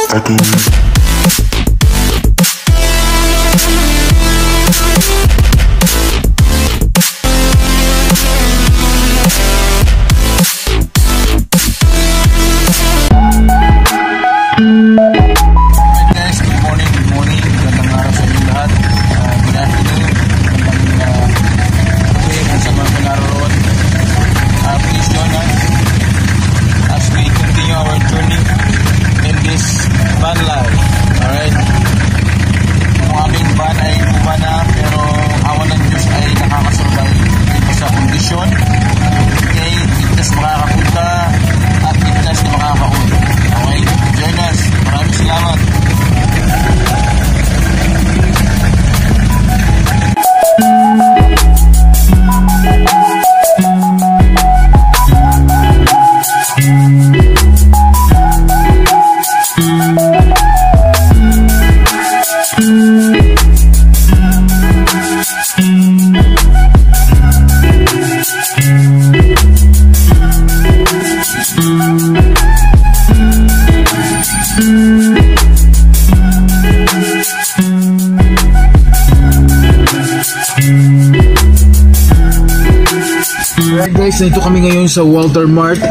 Alright guys, nandito kami ngayon sa Walter Mart.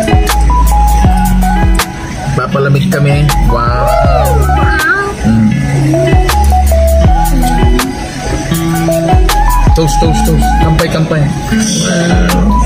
Papalamig kami. Wow! Toast, toast, toast. Kampay, kampay. Wow!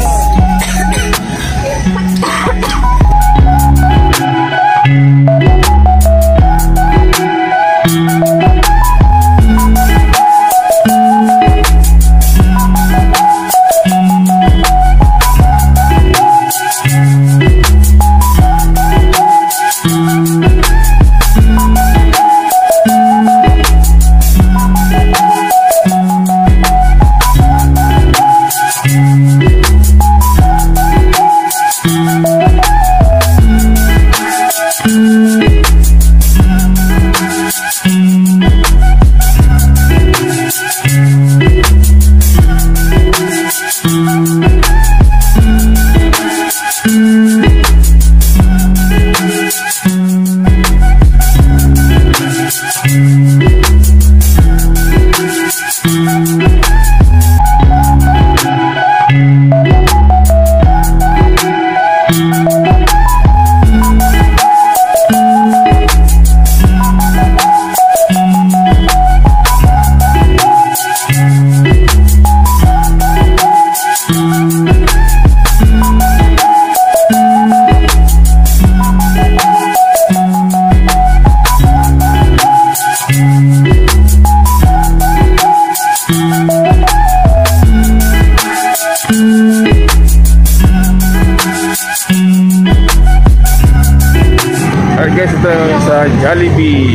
Alright guys, ito sa Jollibee.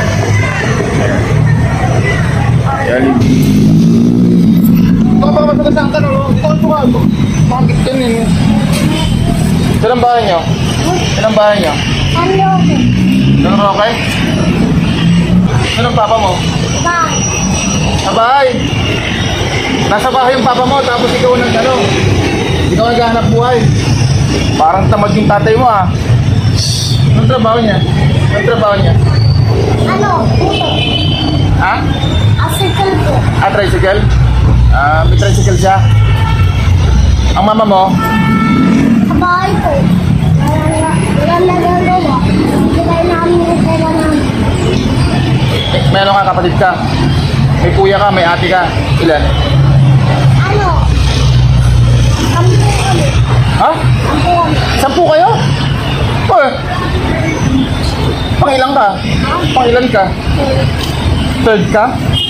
Jollibee. Ito ka baka sa tanong, ito ka sumago. Bakit kanin? Saan ang bahay nyo? Saan ang bahay nyo? Saan ang okay? Saan ang papa mo? Bahay. Sa bahay? Nasa bahay yung papa mo, tapos ikaw nag-ano? Ikaw naghahanap buhay. Parang tamad yung tatay mo ah. Anong trabaho niya? Anong trabaho niya? Ano? Puto. Ha? Tricycle po. Ah, tricycle? May tricycle siya. Ang mama mo? Sa bahay po. Wala nagagawa. Kaya namin yung pera namin. May ano ka, kapatid ka? May kuya ka, may ate ka. Ilan? Ano? 10 kami. Ha? 10 kami. 10 kayo? Oh, pangilan ka? Pangilan ka? Third ka?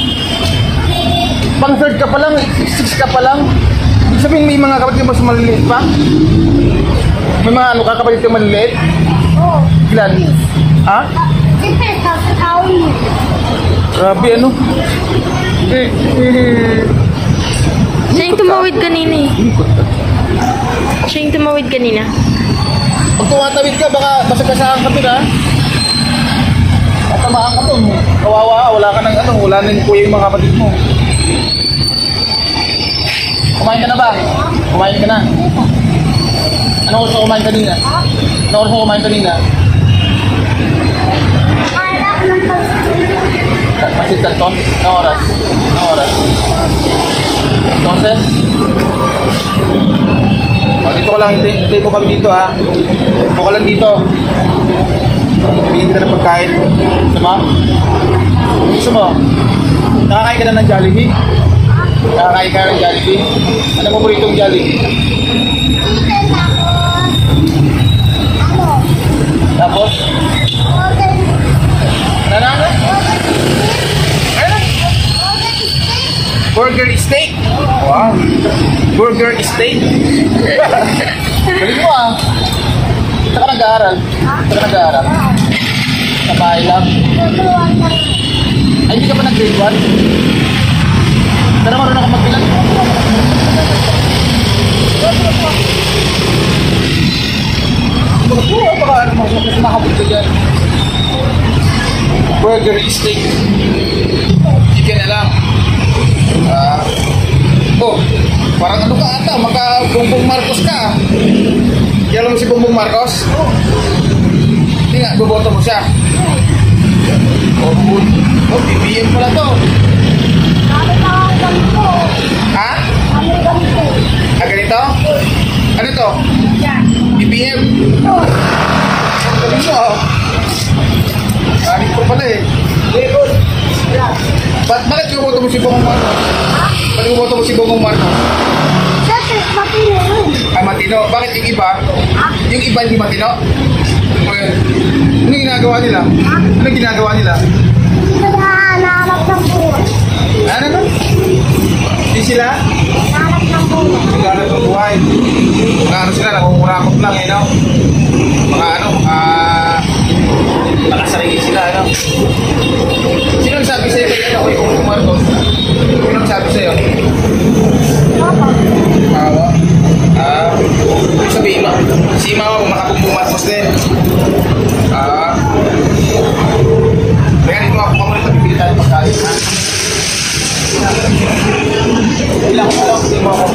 Pang third ka pa lang, 6 ka pa lang. Ibig sabihin may mga kapatid mo sa maliliit pa? May mga ano ka kapatid ka maliliit? Oo. Ilan? Ha? Siyempre, sa tao niyo. Grabe ano? Siya yung tumawid kanina eh. Siya yung tumawid kanina. Pag tumatawid ka, baka basag-basahan ka din ha? Matamaan ka to. Kawawa, wala ka ng ano, wala nang kuya yung mga kapatid mo. Kumain ka na ba? Kumain ka na? Anong oras ka kumain kanina? Anong oras ka kumain kanina? Pansit Canton? Anong oras? Anong oras? 12? O, dito ko lang, hintay mo kami dito ha. Dito ko lang dito. Bigyan ka ng pagkain. Gusto mo? Gusto mo? Nakakain ka na ng Jollibee? Nakakain ka na ng Jollibee? Ano mo paboritong Jollibee? Chicken Tapos? order, Nanana? Ano? order Burger steak? steak. Wow. Burger steak? Galing mo ah. Saan ka nag-aaral? Saan ka nag-aaral? Sa bahay lang? Tuturuan ka na. Ay, hindi ka pa nag-grade 1? Pero marunong ka magbilang? Oo, baka ano, mas makabot ka dyan. Burger steak. Chicken na lang. Oh, parang ano ka ata, maka-Bongbong Marcos ka. Kaya mo si Bongbong Marcos? Hindi nga, boboto mo siya. Oh, good. Oh, BBM pala to. Kami pa ang ganito. Ha? Kami ganito. Ah, ganito? Ano to? Yan. BBM? Ito. Ang galing mo, oh. Anik ko pala eh. Yan. Bakit boboto mo si Bongbong Marcos? Bakit boboto mo si Bongbong Marcos? Siyempre, matino yun. Ah, matino. Bakit yung iba? Yung iba hindi matino? Well, ano ginagawa nila? Ano ginagawa nila? Hindi ka nahanap ng buhay. Ano to? Hindi sila? Nahanap ng buhay. Naglalap ng buhay. Mga ano sila, nangungurakot lang eh, no? Mga ano, nakasarili sila, ano? Sino nagsabi sa'yo kaya ako yung Marcos? Sino nagsabi sa'yo? Papa. Mama? Sabihin mo, si mama mo makapong Marcos din. Kaya dito ako kamuli na pipili tayo pagkain, ha? Ilang ko lang, hindi mo ako.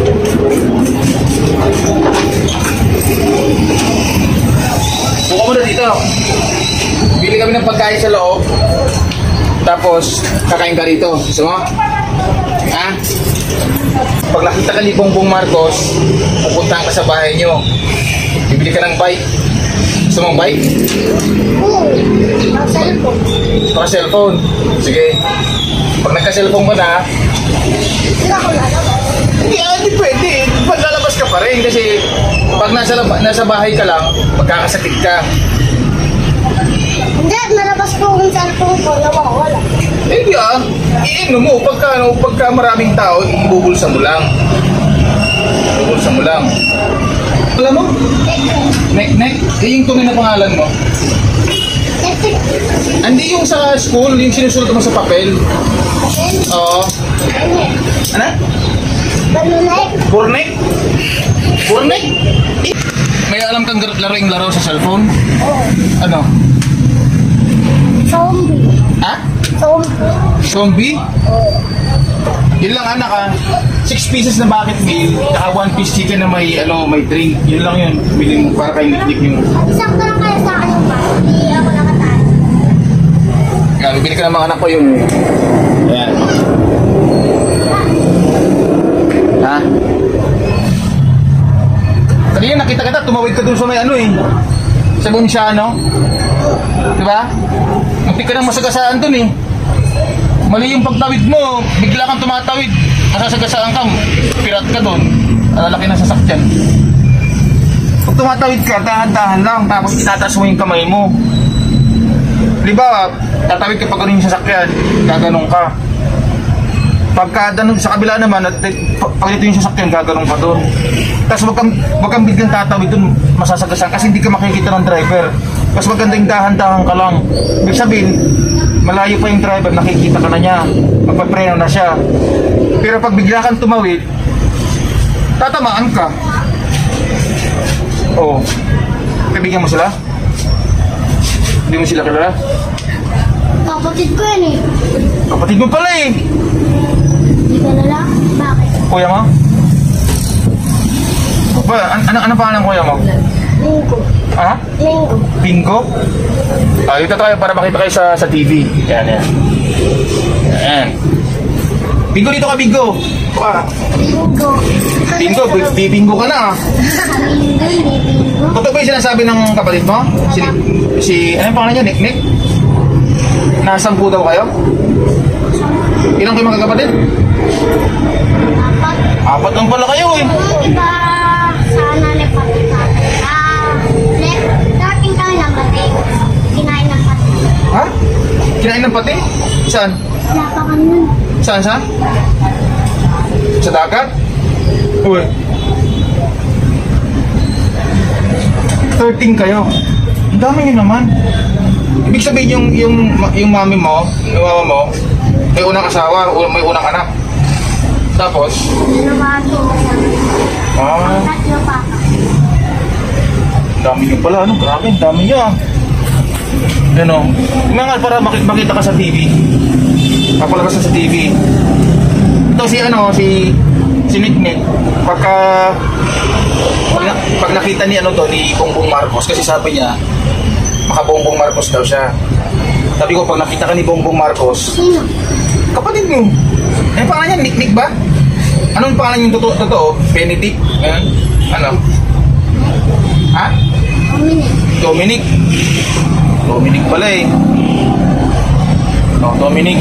Buka mo na dito. Bili kami ng pagkain sa loob. Tapos, kakain ka rito. Gusto mo? Ha? Pag nakita ka ni Bongbong Marcos, pupuntahan ka sa bahay nyo. Bibili ka ng bike. Gusto mong bike? Ang cellphone. Paka-cellphone. Sige. Pag nagka-cellphone ka na, Hindi ako lalabas. hindi pwede. Pag lalabas ka pa rin kasi pag nasa bahay ka lang, magkakasakit ka. Hindi, nalabas ko yung cellphone ko. Nawawala. Hindi iino mo. Pagka maraming tao, ibubulsa mo lang. Ibubulsa mo lang. Alam mo? Nek, yung tunay na pangalan mo. Hindi yung sa school, yung sinusulat mo sa papel. Oo. Ano? Balunay. Burnek? Burnek? May alam kang laro sa cellphone? Oo. Ano? Zombie. Ha? Zombie. Zombie? Yun lang anak 6 pieces na bucket meal, saka 1 piece chicken na may drink. Yun lang yun. Bili mo para kay Nick yung... Isang ka lang kaya sa akin yung pa. Hindi ako nakatalo. Kaya bibili ka ng mga anak ko yung... Ayan. Ha? Kanina nakita kita, tumawid ka dun sa may sa Bonsiano. Diba? Muntik ka nang masagasaan dun eh. Mali yung pagtawid mo, bigla kang tumatawid, masasagasaan ka, pirat ka dun. Lalaki ng sasakyan. Pag tumatawid ka, dahan-dahan lang, tapos itataas mo yung kamay mo. Diba, tatawid ka pag ganun yung sasakyan, gaganong ka. Pagka sa kabila naman, at pag ito yung sasakyan, gaganong ka dun. Tapos wag kang biglang tatawid dun, masasagasan kasi hindi ka makikita ng driver. Mas magandang dahan-dahan ka lang. Ibig sabihin, malayo pa yung driver, nakikita ka na niya. Magpapreno na siya. Pero pag bigla kang tumawid, tatamaan ka. Oo. Kaibigan mo sila? Hindi mo sila kilala? Kapatid ko yan eh. Kapatid mo pala eh. Hindi ka nala? Bakit? Kuya mo? Ano pangalan kuya mo? Linggo. Ha? Linggo. Bingo? Dito tayo para makita kayo sa TV. Yan. Ayan. Bingo dito ka, Bingo. Pa. Bingo. Bingo, bibingo ka na ah. Bingo, bingo. Totoo ba yung sinasabi ng kapatid mo? Ano yung pangalan niya? Nick? Nasampu daw kayo? Ilang kayo mga kapatid? Dapat. Apat lang pala kayo eh. Yung iba, sana lepatitati. Dating kami ng pati. Kinain ng pati. Ha? Kinain ng pati? Saan? Wala pa kami nun. Saan? Sa dagat? Uy. 13 kayo. Ang dami nyo naman. Ibig sabihin yung mami mo, yung mama mo, may unang asawa, may unang anak. Tapos? Nabago. Ah, Tatlo pa. ang dami nyo pala, ano? Grabe, ang dami nyo ah. Gano. Mga para makita ka sa TV. Papalabas ka sa TV. Ito si Nick. Pag nakita ni ni Bongbong Marcos, kasi sabi niya, maka Bongbong Marcos daw siya. Sabi ko, pag nakita ka ni Bongbong Marcos, Sino? kapatid mo. Ano pangalan niya? Nick ba? Anong pangalan yung totoo? Benedict? Ano? Ha? Dominic. Dominic pala eh. Oh, Dominic.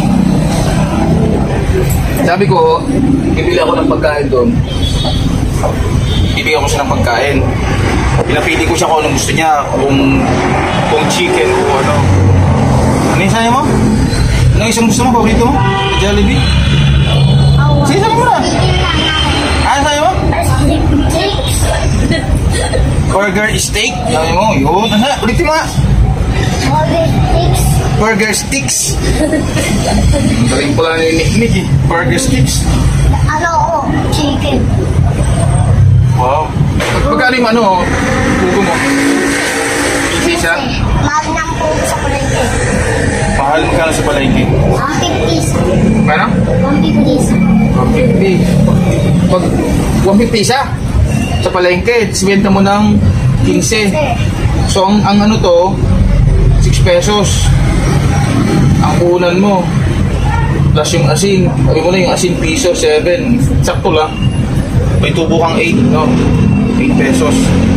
Sabi ko, bibili ako ng pagkain doon. Bibigyan ko siya ng pagkain. Pinapili ko siya kung anong gusto niya. Kung chicken o ano. Ano yung sayo mo? Ano yung isang gusto mo? Paborito mo? Jollibee? Sige, sabi mo na. Ano sayo mo? Burger steak. Sabi mo, yun. Ano? Ulitin mo nga. Burger sticks. Ang galing pala ni Nick eh. Burger sticks. Chicken. Wow. Magkano yung pugo mo? Isa? Mahal ng pugo sa palengke. Mahal magkano sa palengke? 150. Ano? 150. 150. Pag 150 isa sa palengke, sibenta mo ng 15. So ang ano to, 6 pesos. Ang punan mo plus yung asin, sabi mo na yung asin piso 7, sakto lang. May tubo kang 8, no? 8 pesos.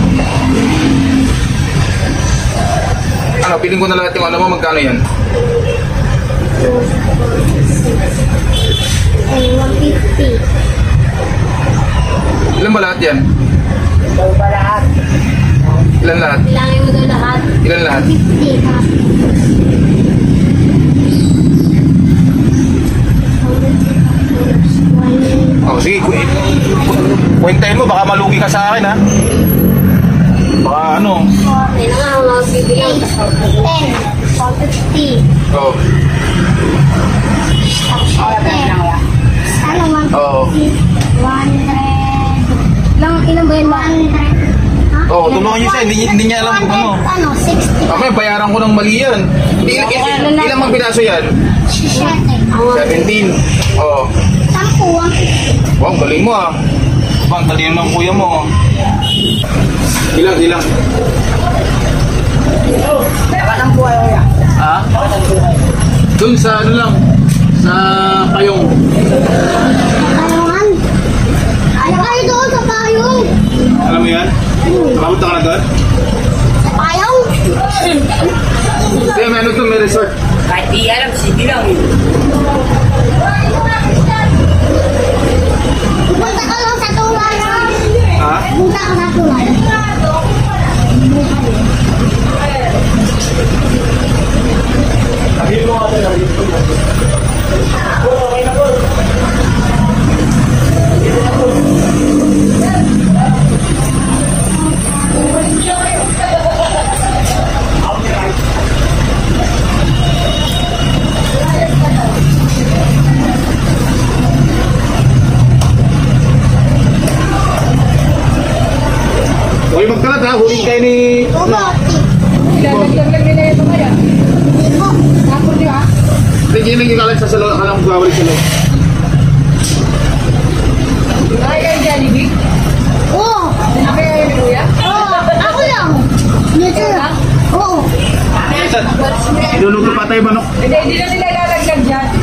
Ano, piling ko na lahat yung ano mo, magkano yan? 150. Ilan ba lahat yan? Ito ba lahat? Ilan lahat? Bilangin mo daw lahat. Ilan lahat? 50. Oh, sige, kwentahin mo, baka malugi ka sa akin, ha? Baka ano? May nga, magbibilang. 10. 450. Oh. Ano, 150? Oo. 100. Ilan ba yun? 100. Oh, tulungan niyo siya, hindi niya alam kung ano. Ano, 60. Okay, bayaran ko ng mali yan. Ilang mang piraso yan? 17. 17. Oh. 10, 150. Wow, galing mo ah. Bang, talino ng kuya mo. Ilang? Walang buhay ko yan. Ha? Doon sa ano lang, sa payong. Payungan? Ano kayo doon sa payong? Alam mo yan? Makapunta ka na doon? Sa payong? Kaya may ano doon, may resort. Kahit di alam, sige lang. Punta ka lang sa tulay. Ha? Punta ka sa tulay. Huwag magkalat ha, huling kayo ni... Bumati. Hindi nyo nagkikalat sa salo, alam ko gawalik salo. Oo. Oo. Ako lang. Dito lang. Oo. Iluluto pa tayo manok. Hindi na nila ilalagyan dyan.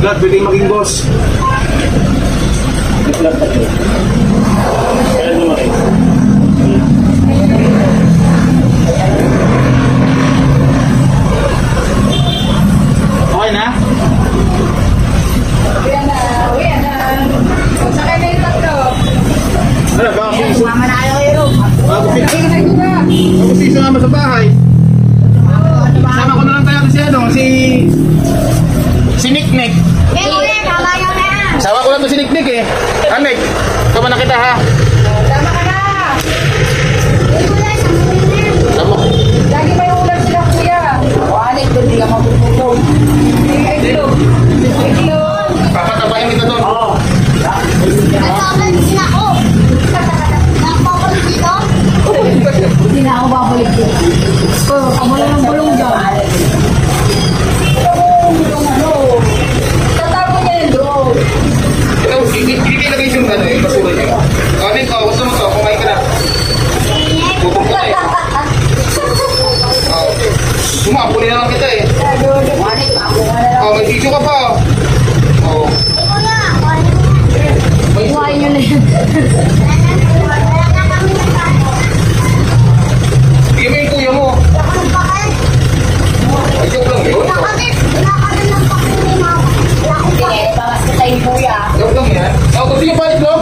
Lahat pwede maging boss. Okay na? Ano ba? Mama na kayo kayo. Ako si sumama sa bahay. Sama ko na lang tayo si Nick. Eh, kuya, tama yun na. Sama ko lang to si Nick eh. Nick, sama na kita ha. Tama ka na. Eh, kuya, Sama. lagi may ulan sila, kuya. Walit, doon hindi ka mapupulong. Papatabayin kita doon. Oo. Nagpapalik sila ako. Nagpapalik dito? Hindi na ako babalik dito. Ang wala ng bulong dyan. Tatago niya yung drone. Ikaw, hindi kayo lagay yung ano yung basura niyo. Nick, gusto mo to, kumain ka na. Bubog ka eh. Puli na lang kita eh. May video ka pa. Oh. Iwain nyo na yun. Bigyan mo yung kuya mo. Ay, joke lang yun. Joke lang yan. Gusto niyo balik vlog?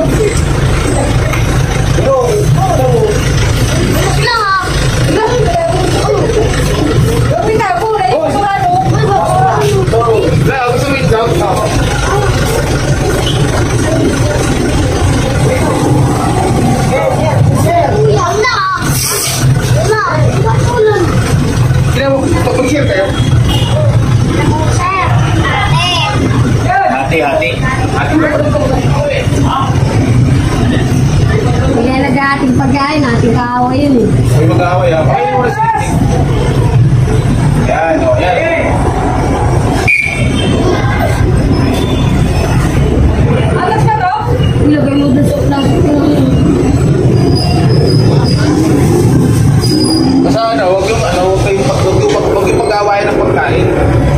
Gusto mo itlog? Mag-share kayo? Hati-hati. Ilalaga ating pagkain, ating kaaway yun eh. May mag-aaway ha. Pakainin mo na si Nick. Yan, o. Yan. Alas na to? Ilagay mo doon sa Basta huwag yung pag-aawayan ng pagkain.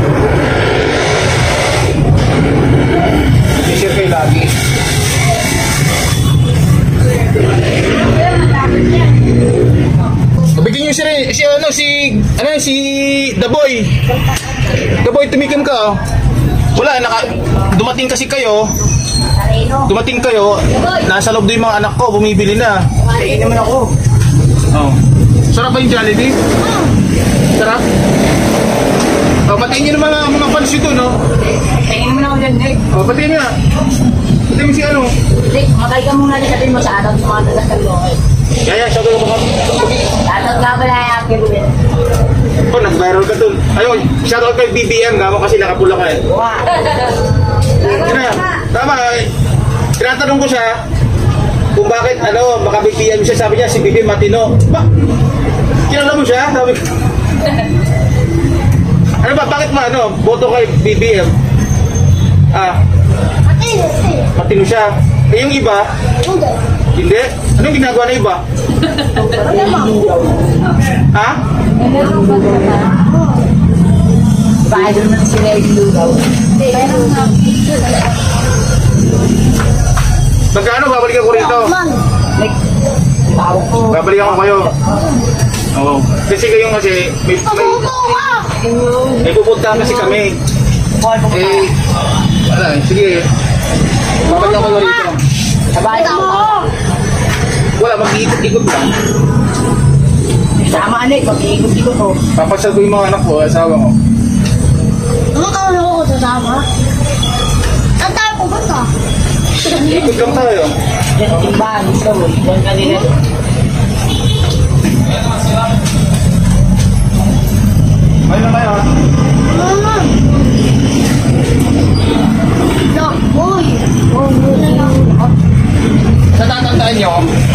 I-share kayo lagi. Bigyan nyo si The Boy. The Boy, tumikim ka. Wala, dumating kayo, nasa loob doon yung mga anak ko, bumibili na. Kain naman ako. Oh. Sarap ba yung Jollibee? Sarap? Oh, batiin nyo naman mga fans nyo doon, no? Tingin mo na ako dyan, Nick. Oh, batiin nyo. Batiin mo si ano? Nick, matay ka muna din sabihin mo sa atin sa mga taga-talo. Yaya, shout out ka mga. Atot nga pala yung akin rin. Oh, nag-viral ka doon. Ayun, shout out kay BBM, gamo kasi nakapula ka eh. Wow. Tama, tinatanong ko siya kung bakit, baka BBM siya, sabi niya, si BBM matino. Kilala mo siya? Sabi ko. Ano ba, bakit boto kay BBM? Matino siya. Eh, yung iba? Hindi. Anong ginagawa na iba? Ha? Bakit naman sila yung lugaw? Magkano? Babalikan ko rito. Nick, tawag ko. Babalikan ko kayo. Oo. Kasi kayo kasi, may pupuntahan kasi kami. Eh, wala. Sige. Babalikan ko rito. Sabay ako. Wala, mag-iikot-ikot lang. Sama, Nick, mag-iikot-ikot ko. Papasal ko yung mga anak ko, asawa ko. Ano ka ulo ko sasama? Saan tayo pupunta? Ikot lang tayo. Yan ang timbahan, gusto mo. Yan kanina. Ayun na tayo. Uy! Natatandaan nyo,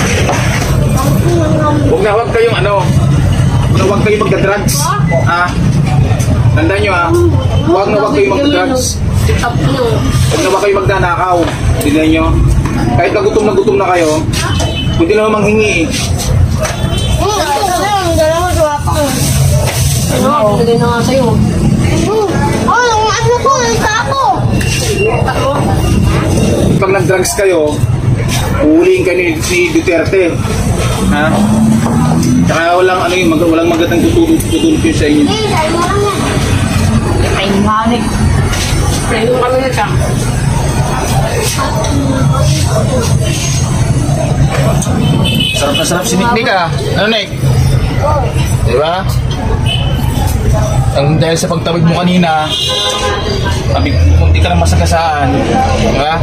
huwag kayong magda-drugs. Tandaan nyo huwag kayong magda-drugs. Huwag kayong magdanakaw. Tandaan nyo. Kahit na gutom na kayo, pwede naman manghingi eh. Ano, pagkagay na nga sa'yo. Ano ko? Isa ako! drugs kayo, uhulihin kayo ni Duterte. Ha? Tsaka walang magandang tutulog yun sa inyo. Eh, dahil mo lang yan. Ay, manik. Pwede kami na siya. Sarap na sarap si Nick ah. Ano Nick? Diba? Ang dahil sa pagtawid mo kanina, hindi ka lang masagasaan. Diba?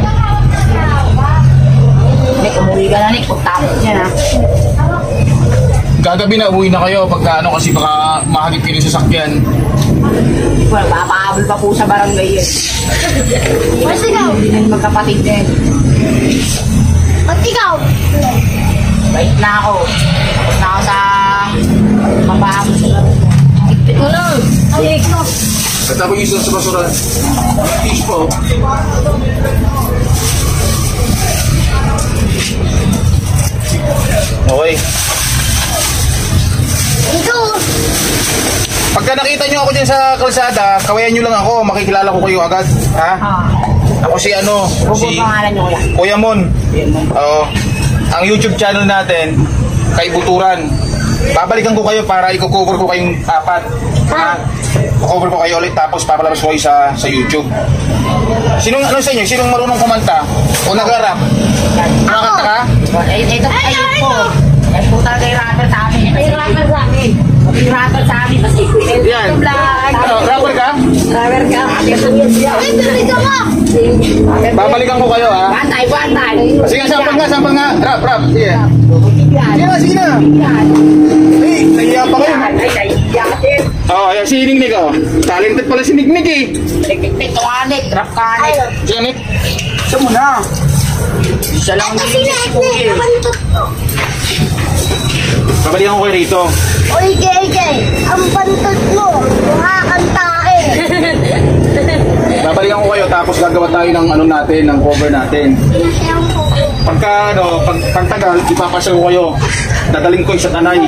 Nick, umuwi ka na, Nick. Pagtapos niya na. Gagabi na uwi na kayo pagka ano kasi baka mahagip kayo sa sasakyan. Well, papahabol pa po sa barangay yun. Mas ikaw. Hindi na magkapatid din. Ba't ikaw? Bait na ako. Tapos na ako sa papahabol sa barangay. Ikpit mo lang. Ay, no. Katapos yung isa sa basura. Fish po. Okay. Ito. Pagka nakita nyo ako dyan sa kalsada, kawayan nyo lang ako, makikilala ko kayo agad. Ha? Ako si ano, Huwag si pangalan nyo kuya. Kuya Mon. Yan mo. Oo. Ang YouTube channel natin, Kaibuturan. Babalikan ko kayo para i-cover ko kayong apat. Ha? I-cover ko kayo ulit tapos papalabas ko kayo sa YouTube. Sinong ano sa inyo? Sinong marunong kumanta? O nag-rap? Nakakanta ka? Ito po kayo po. Ay po talaga yung rapper sa amin. Yung rapper sa amin. Yung rapper sa amin. Kasi Yan. Ano, rapper ka? rapper ka. Ay, tuloy ka mo. Babalikan ko kayo ha. Bantay, bantay. Sige, sample nga. Rap. Sige. Sige na. Hey, nahiya pa kayo. Ay, yakin. Ayan, si Nick oh. Talented pala si Nick eh. Ito ka, Nick. Rap ka, Nick. Sige, Nick. Ito mo na. Isa lang Ito si Nick. Nabantot ko. Babalikan ko kayo rito. Oy, JJ. Ang bantot mo. Makakanta eh. Babalikan ko kayo tapos gagawa tayo ng ano natin, ng cover natin. Pinasayaw ko. Pagka pagtagal, ipapasya ko kayo. Dadaling ko sa tanay.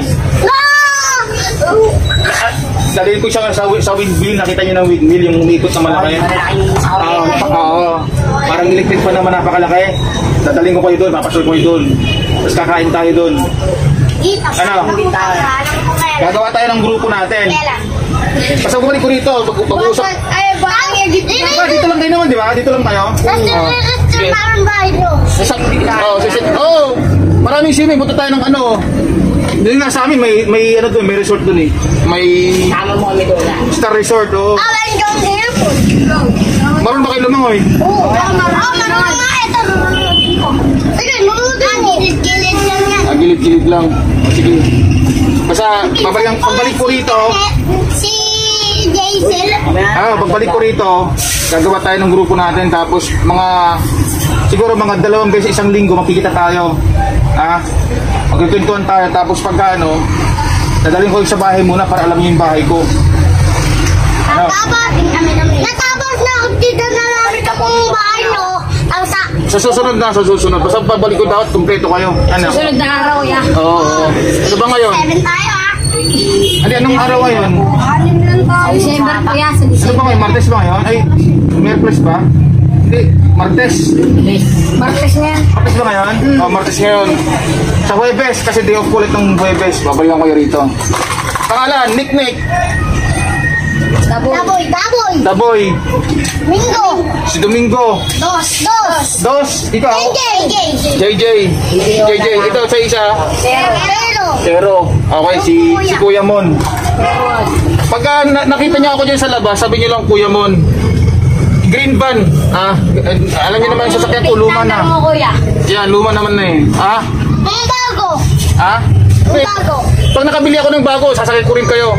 Dalhin ko siya sa windmill. Nakita niyo ng windmill, yung umikot na malaki. Oo. Parang electric pa naman, napakalaki. Dadaling ko kayo doon, papasya ko kayo doon. Tapos kakain tayo doon. Ano? Gagawa tayo ng grupo natin. Basta bumalik ko rito, mag-uusap. Ay, bakit? Dito lang kayo naman, di ba? Dito lang tayo. Nasa parang bahay nyo. Maraming swimming, punta tayo ng ano. Doon nga sa amin, may ano doon, may resort doon eh. May Tama mo kami doon. star resort, oh. Awan kang airport. Marunong ba kayo lumangoy? Oo, marunong nga. Ito, marunong ko. Sige, marunong ko. Gilid-gilid lang yan. Gilid-gilid lang. Sige. Basta, pagbalik ko rito, Si Jason. pagbalik ko rito, gagawa tayo ng grupo natin, tapos siguro mga 2 beses isang linggo, makikita tayo. Magkikwentuhan tayo, tapos pagka dadalhin ko sa bahay muna para alam niyo yung bahay ko. Natapos na ako dito na namin ka pong bahay nyo. Ang Sa susunod. Basta pabalik ko dapat, kumpleto kayo. Ano? Sunod na araw, ya. Oo. Ano ba ngayon? 7 tayo ah. Anong araw ngayon? Anim lang tayo. December po yan. Ano ba ngayon? Martes ba ngayon? Ay, Merkules ba? Hindi, Martes. Martes na yan. Martes ba ngayon? Martes ngayon. Sa Huwebes, kasi day off ko ulit ng Huwebes. Babalikan ko kayo rito. Pangalan, Nick. Daboy. Daboy. Mingo. Si Domingo. Dos. Ikaw. JJ. Ito sa isa. Pero. Okay, si Kuya Mon. Pagka nakita niyo ako dyan sa labas, sabi niyo lang Kuya Mon. Green van. Alam niyo naman yung sasakyan ko, luma na. Yan, luma naman na eh. Ang bago. Wait, pag nakabili ako ng bago, sasakyan ko rin kayo.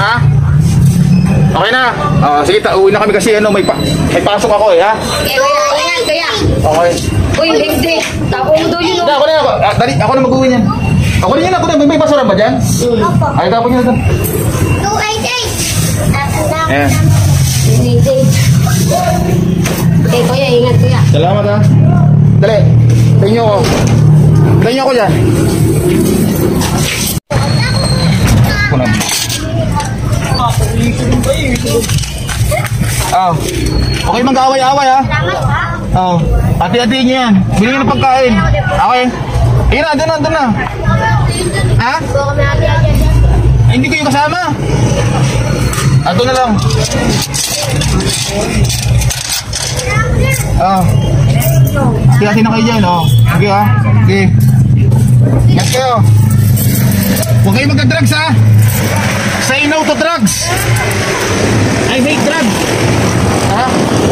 Okay na. Sige, uwi na kami kasi may pasok ako eh, ha? Kaya. Okay. Uy, hindi. Tapos mo doon yun. Ako na. Dali, ako na mag-uwi niyan. Ako na yan. May basura ba dyan? Opo. Ay, tapos nyo na doon. 288. Ayan. Okay, kuya, ingat kuya. Salamat ha. Dali. Tayo ko. Tayo ko dyan. Punam. Okay, mag-away-away ha. Salamat ha. Oo. Hati-hatiin niyo yan. Bilhin ng pagkain. Okay. Ayun na, andun na. Ha? Ay, hindi kayo kasama. Ato na lang. Hati-hati na kayo dyan. Okay ha. Okay. Ingat kayo. Huwag kayo magka-drugs ha. Say no to drugs. I hate drugs. Ha?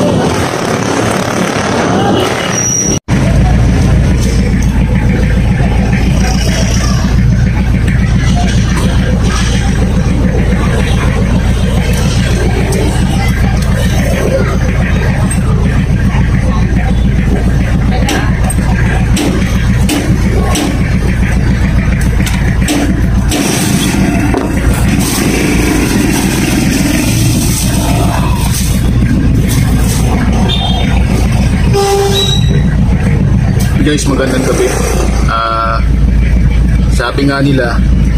Guys, magandang gabi. Sabi nga nila,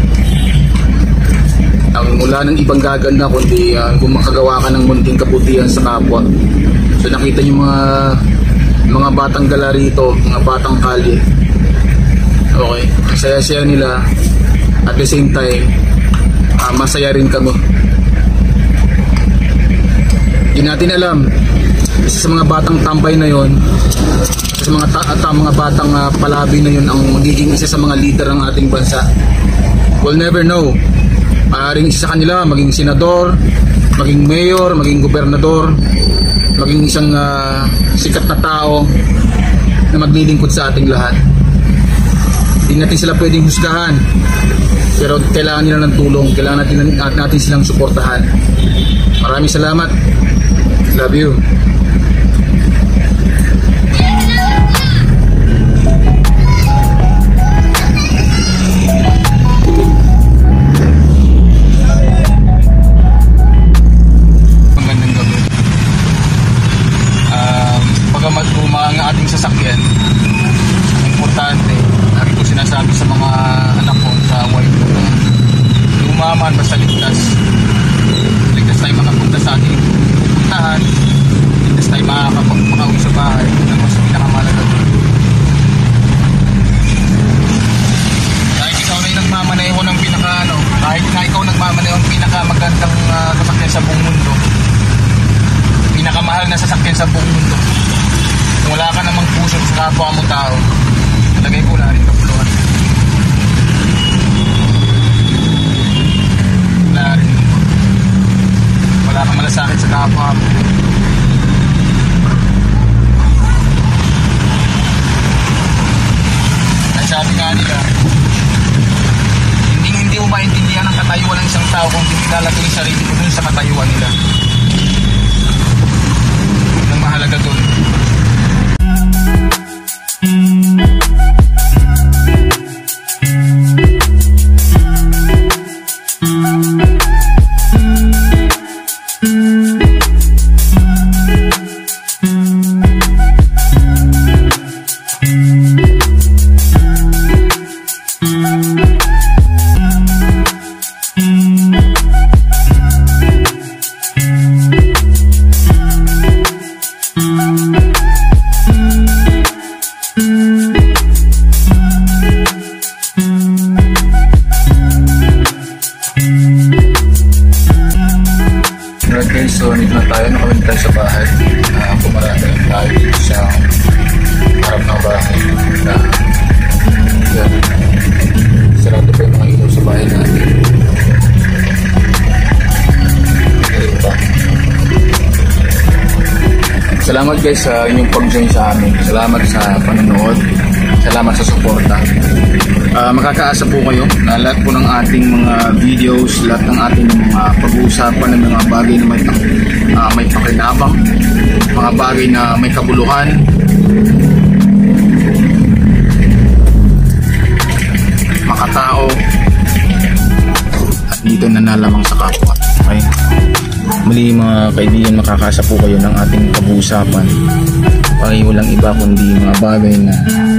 ang mula ng ibang gaganda kundi kung makagawa ka ng munting kabutihan sa kapwa. So nakita niyo mga batang gala rito, mga batang kalye. Okay, ang saya-saya nila. At the same time, masaya rin kami. Hindi natin alam, isa sa mga batang tambay na yon, sa mga batang palabi na yun ang magiging isa sa mga leader ng ating bansa. We'll never know. Maaaring isa sa kanila maging senador, maging mayor, maging gobernador, maging isang sikat na tao na maglilingkod sa ating lahat. Hindi natin sila pwedeng husgahan, pero kailangan nila ng tulong, kailangan natin silang suportahan. Maraming salamat. Love you. Ang ating sasakyan, importante, lagi ko sinasabi sa mga anak ko, sa wife ko, lumaman basta ligtas tayo makapunta sa ating puntahan, ligtas tayo makakapag-uwi sa bahay. Ang mas pinakamalaga doon, kahit ikaw na yung nagmamaneho ng kahit na ikaw nagmamaneho ng pinakamagandang sasakyan sa buong mundo, pinakamahal na sasakyan sa buong mundo, kung wala ka namang puso sa kapwa mo tao, talagay ko na rin kapuluhan. Wala kang malasakit sa kapwa mo. Ay sabi nga nila, hindi mo maintindihan ang katayuan ng isang tao kung hindi lalagay yung sarili mo dun sa katayuan nila. Ang mahalaga dun. So, nito na tayo, nakawin tayo sa bahay. Pumarada lang tayo dito sa harap ng bahay. Yan. Sarado pa yung mga ilaw sa bahay natin. Salamat guys sa inyong pag-join sa amin. Salamat sa panonood. Salamat sa suporta. Makakaasa po kayo na lahat po ng ating mga videos, lahat ng ating mga pag-uusapan ng mga bagay na may pakinabang, mga bagay na may kabuluhan, makatao, at dito na nalamang sa kapwa. Okay? Muli mga kaibigan, makakaasa po kayo ng ating pag-uusapan. Walang iba kundi mga bagay na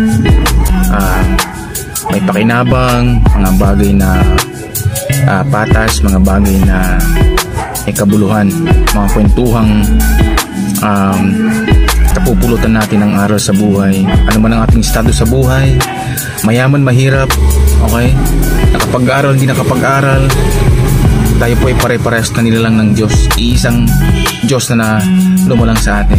may pakinabang, mga bagay na patas, mga bagay na may kabuluhan, mga kwentuhang napupulutan natin ng aral sa buhay. Ano man ang ating estado sa buhay, mayaman, mahirap, okay? Nakapag-aral, hindi nakapag-aral, tayo po ay pare-parehas na nilalang ng Diyos. Iisang Diyos na lumulang sa atin.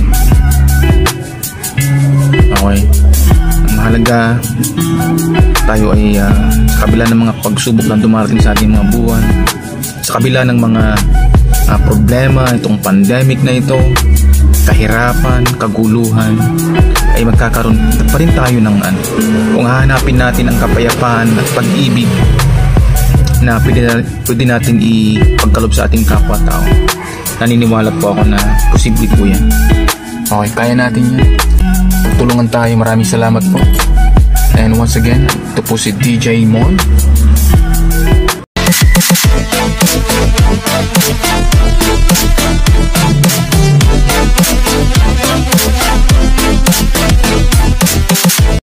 Okay? Ang mahalaga, tayo ay sa kabila ng mga pagsubok na dumarating sa ating mga buwan, sa kabila ng mga problema, itong pandemic na ito, kahirapan, kaguluhan, ay magkakaroon pa rin tayo ng kung hahanapin natin ang kapayapaan at pag-ibig na pwede natin ipagkalob sa ating kapwa-tao. Naniniwala po ako na posible po yan. Okay, kaya natin yan. Tulungan tayo. Maraming salamat po. And once again, ito po si DJ Mon.